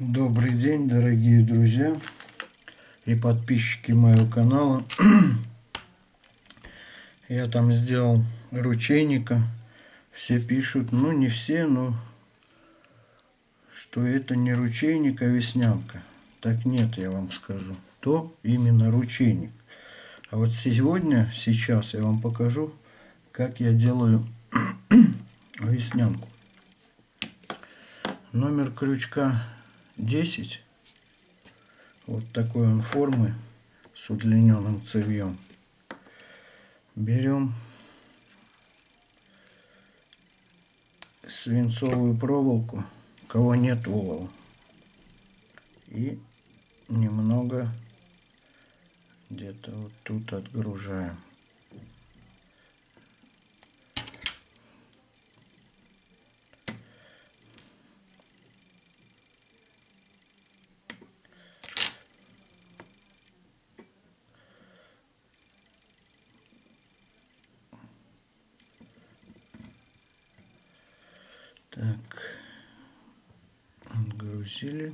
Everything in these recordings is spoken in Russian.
Добрый день, дорогие друзья и подписчики моего канала. Я там сделал ручейника. Все пишут, ну не все, но что это не ручейник, а веснянка. Так нет, я вам скажу. То именно ручейник. А вот сейчас я вам покажу, как я делаю веснянку. Номер крючка 10. Вот такой он формы с удлиненным цевьем. Берем свинцовую проволоку, у кого нет олова, и немного где-то вот тут отгружаем. Так, отгрузили.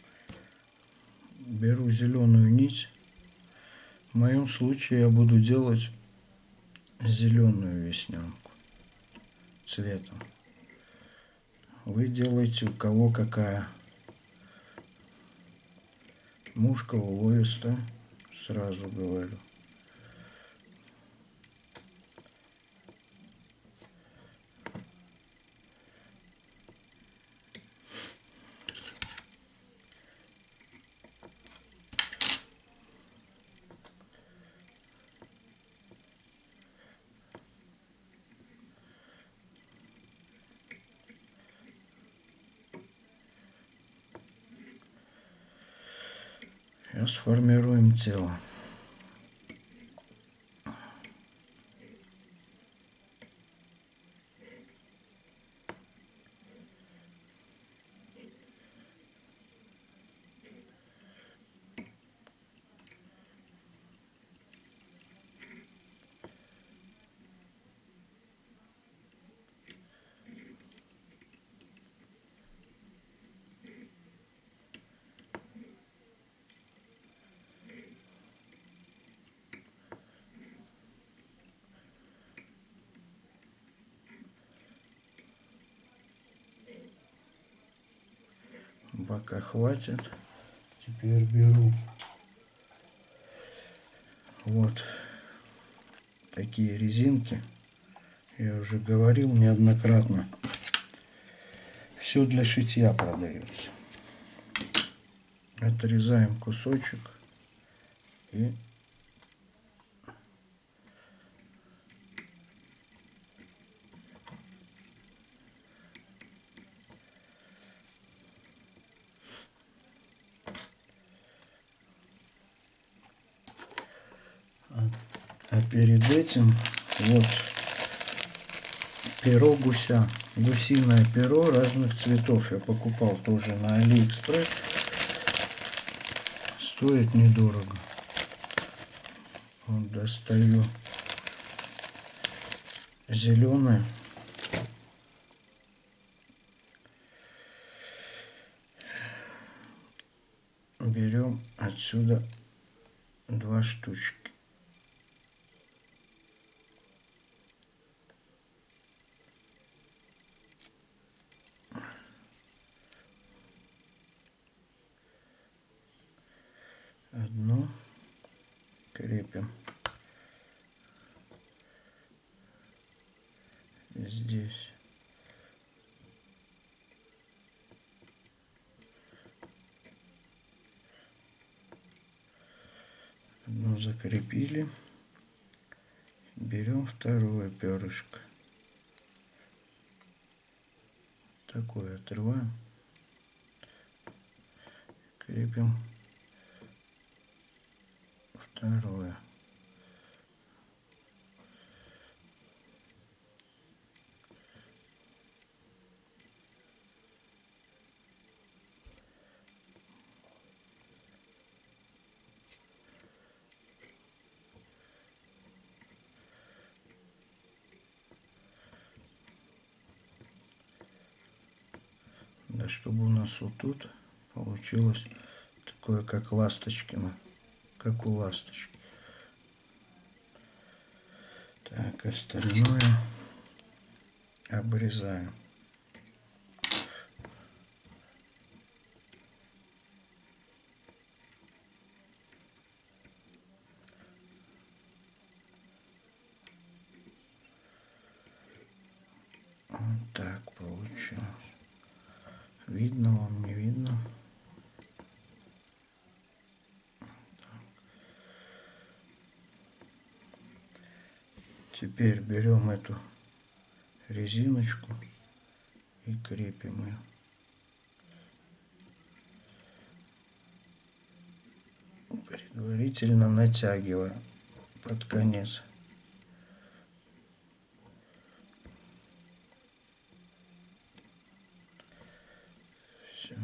Беру зеленую нить. В моем случае я буду делать зеленую веснянку цветом. Вы делаете, у кого какая. Мушка, уловистая, сразу говорю. Сейчас сформируем тело. Пока хватит. Теперь беру вот такие резинки. Я уже говорил неоднократно. Все для шитья продается. Отрезаем кусочек и перед этим вот перо гуся, гусиное перо разных цветов я покупал тоже на Алиэкспресс, стоит недорого. Вот достаю зеленое, берем отсюда 2 штучки. Одну крепим здесь. Одну закрепили. Берем второе перышко. Такое отрываем. Крепим второе. Да, чтобы у нас вот тут Получилось такое, как ласточкино, как у ласточки. Так, остальное обрезаем. Вот так получилось. Видно вам, не видно? Теперь берем эту резиночку и крепим ее. Предварительно натягивая под конец. Все.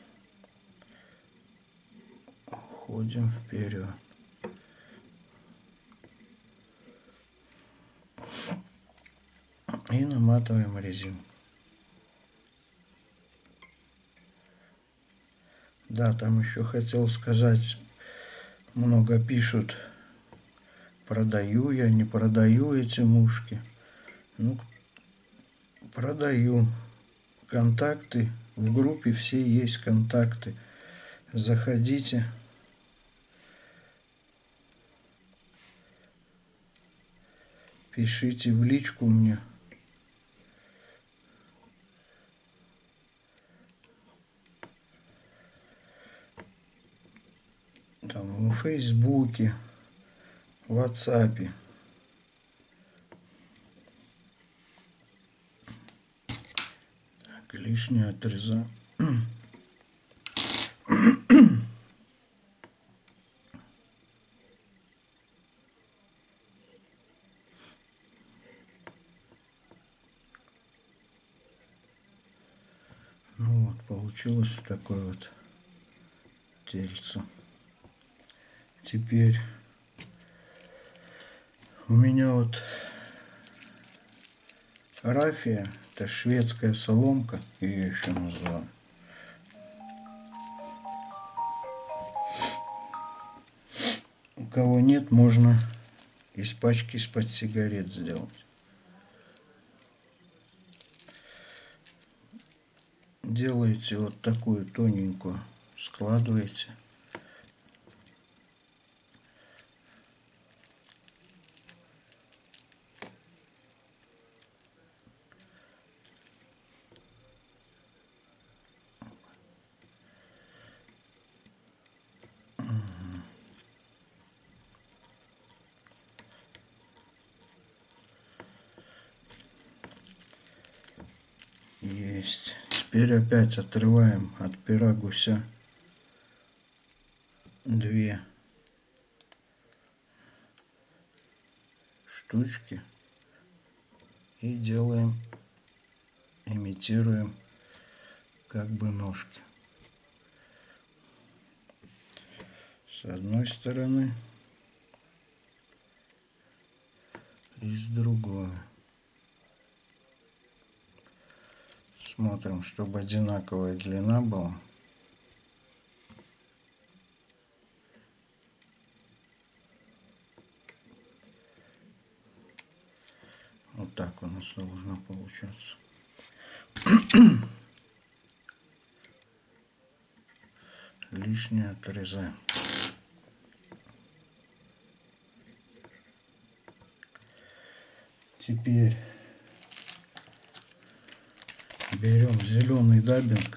Уходим вперед. И наматываем резинку. Да, там еще хотел сказать, много пишут, продаю я, не продаю эти мушки. Ну, продаю. Контакты в группе, все есть контакты. Заходите. Пишите в личку мне. Там в Фейсбуке, в WhatsApp. Так, лишнее отрезаем. Ну вот, получилось такое вот тельце. Теперь у меня вот рафия, это шведская соломка, ее еще называю. У кого нет, можно из пачки из-под сигарет сделать. Делаете вот такую тоненькую, складываете. Есть. Теперь опять отрываем от пера гуся 2 штучки и делаем, имитируем как бы ножки. С одной стороны и с другой. Смотрим, чтобы одинаковая длина была. Вот так у нас должно получаться. Лишнее отрезаем. Теперь берем зеленый даббинг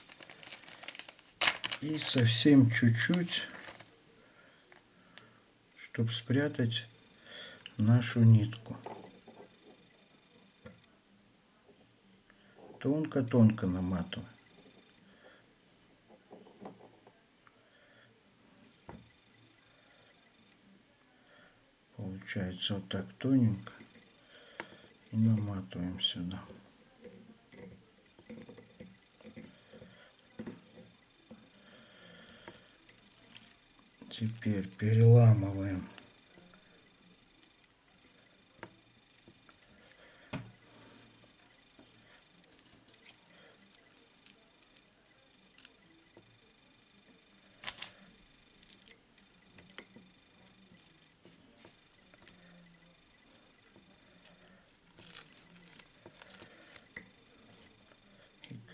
и совсем чуть-чуть, чтобы спрятать нашу нитку. Тонко-тонко наматываем. Получается вот так тоненько. И наматываем сюда. Теперь переламываем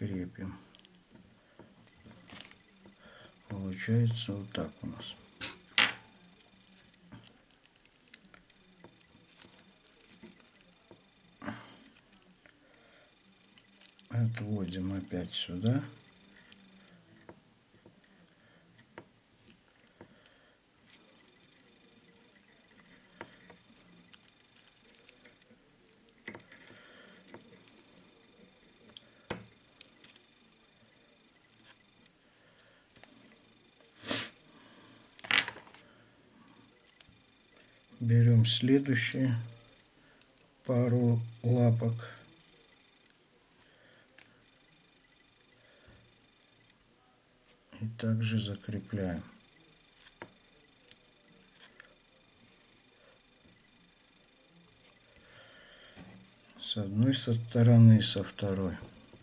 крепим. Получается вот так у нас. Отводим опять сюда. Берем следующие пару лапок. И также закрепляем. С одной стороны и со второй.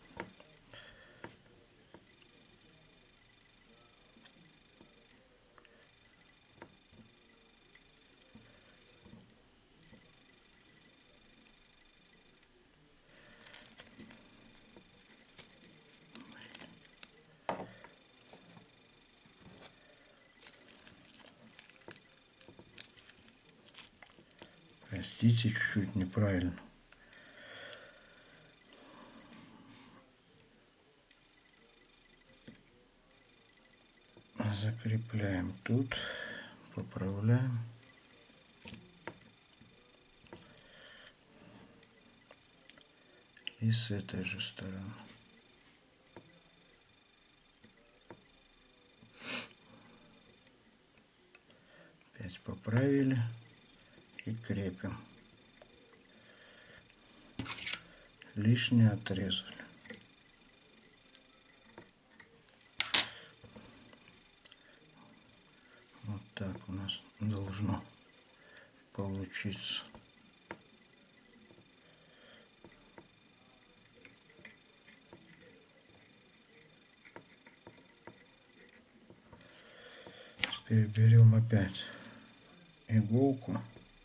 Простите, чуть-чуть неправильно. Закрепляем тут, поправляем. И с этой же стороны. Опять поправили и крепим. Лишнее отрезали. Вот так у нас должно получиться. Теперь берем опять иголку,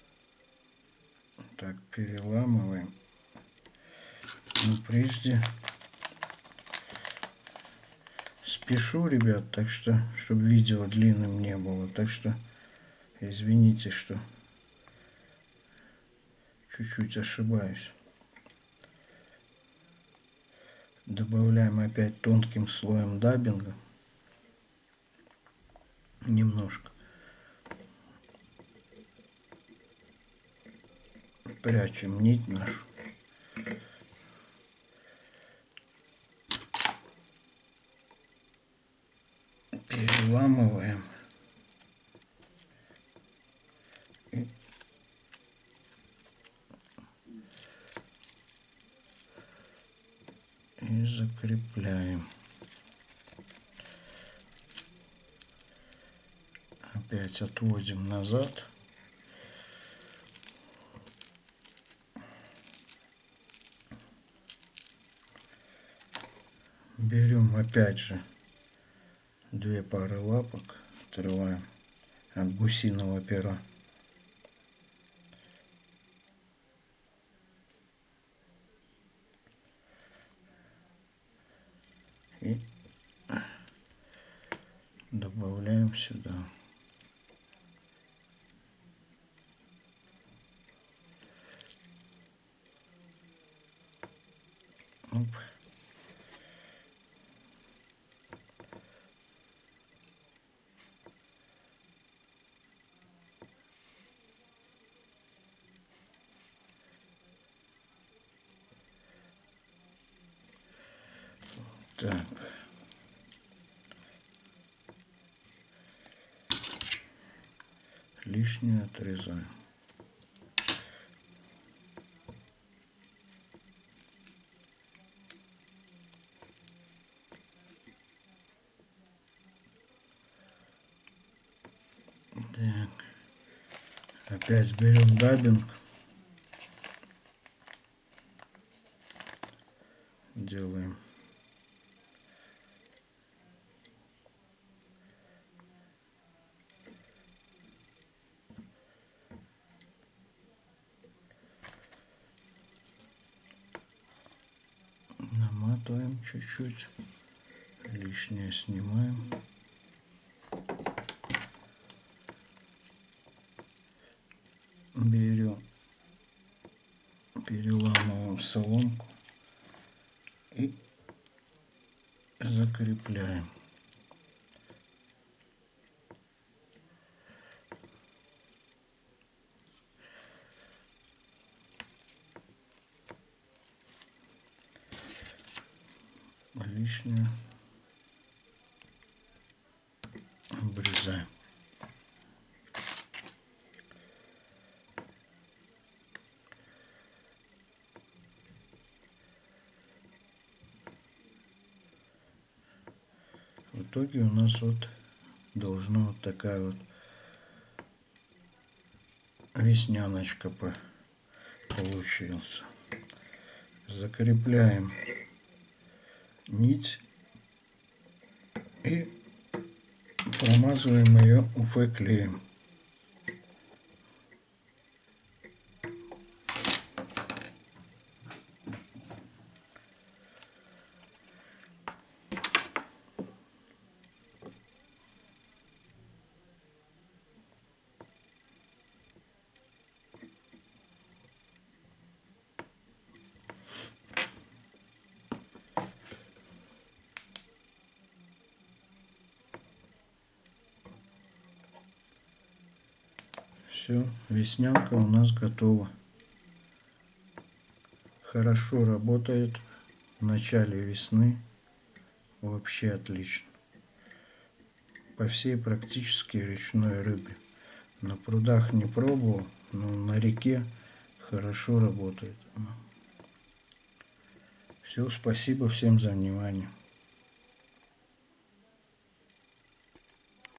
так переламываем. Но прежде спешу, ребят, так что, чтобы видео длинным не было, так что извините, что чуть-чуть ошибаюсь. Добавляем опять тонким слоем даббинга. Немножко. Прячем нить нашу. Переламываем. И закрепляем. Опять отводим назад. Берем опять же 2 пары лапок, отрываем от гусиного пера. И добавляем сюда. Оп. Так. Лишнее отрезаем. Так. Опять берем даббинг. Делаем. Наматываем чуть-чуть, лишнее снимаем. Берем, переламываем соломку и закрепляем. Лишнее обрезаем. В итоге у нас вот должна вот такая вот весняночка получился. Закрепляем нить и промазываем ее УФ клеем. Все, веснянка у нас готова. Хорошо работает в начале весны. Вообще отлично. По всей практически речной рыбе. На прудах не пробовал, но на реке хорошо работает. Все, спасибо всем за внимание.